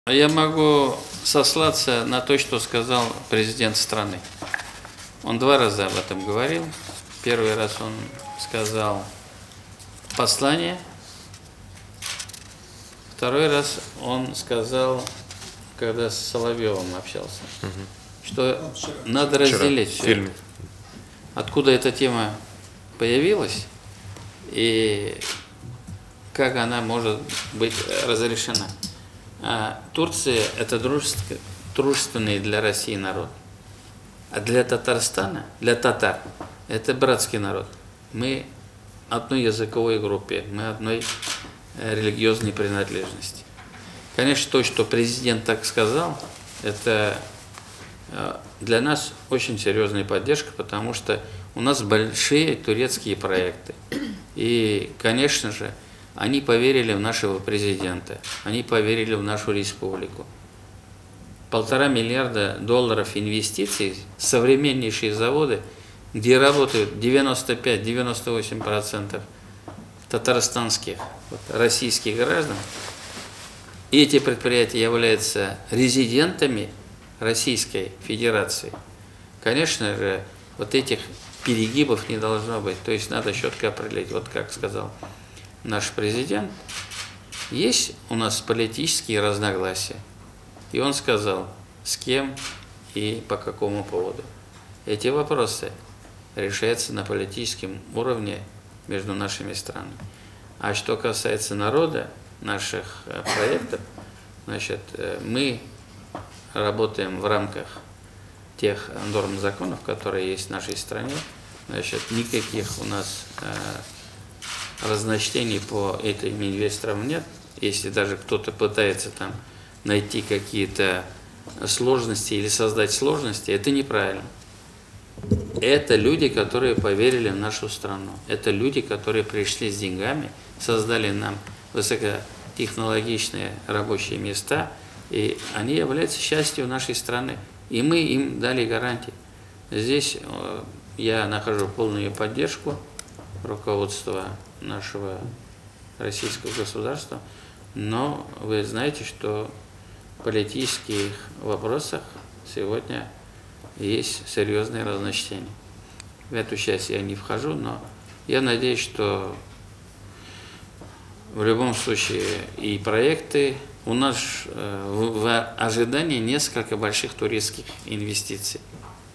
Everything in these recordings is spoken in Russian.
Я могу сослаться на то, что сказал президент страны. Он два раза об этом говорил. Первый раз он сказал послание. Второй раз он сказал, когда с Соловьевым общался, что надо разделить все. Откуда эта тема появилась и как она может быть разрешена. Турция – это дружественный для России народ. А для Татарстана, для татар, это братский народ. Мы одной языковой группе, мы одной религиозной принадлежности. Конечно, то, что президент так сказал, это для нас очень серьезная поддержка, потому что у нас большие турецкие проекты. И, конечно же, они поверили в нашего президента, они поверили в нашу республику. 1,5 миллиарда долларов инвестиций, современнейшие заводы, где работают 95-98% татарстанских, российских граждан. И эти предприятия являются резидентами Российской Федерации. Конечно же, вот этих перегибов не должно быть. То есть надо четко определить, вот как сказал наш президент, есть у нас политические разногласия. И он сказал, с кем и по какому поводу. Эти вопросы решаются на политическом уровне между нашими странами. А что касается народа, наших проектов, значит, мы работаем в рамках тех норм законов, которые есть в нашей стране. Значит, никаких у нас разночтений по этим инвесторам нет. Если даже кто-то пытается там найти какие-то сложности или создать сложности, это неправильно. Это люди, которые поверили в нашу страну. Это люди, которые пришли с деньгами, создали нам высокотехнологичные рабочие места, и они являются частью нашей страны. И мы им дали гарантии. Здесь я нахожу полную поддержку руководства нашего российского государства, но вы знаете, что в политических вопросах сегодня есть серьезные разночтения. В эту часть я не вхожу, но я надеюсь, что в любом случае и проекты, у нас в ожидании несколько больших турецких инвестиций.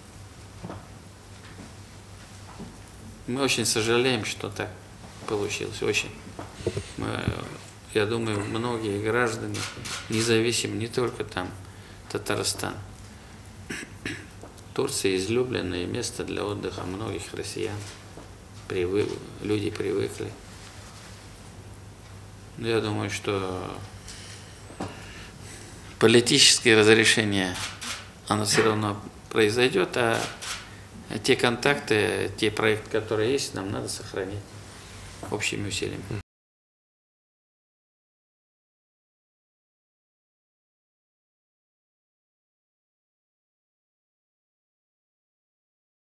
Мы очень сожалеем, что так получилось, очень. Я думаю, многие граждане, независимо, не только там Татарстан, Турция излюбленное место для отдыха многих россиян. Люди привыкли. Но я думаю, что политическое разрешение, оно все равно произойдет, а те контакты, те проекты, которые есть, нам надо сохранить общими усилиями.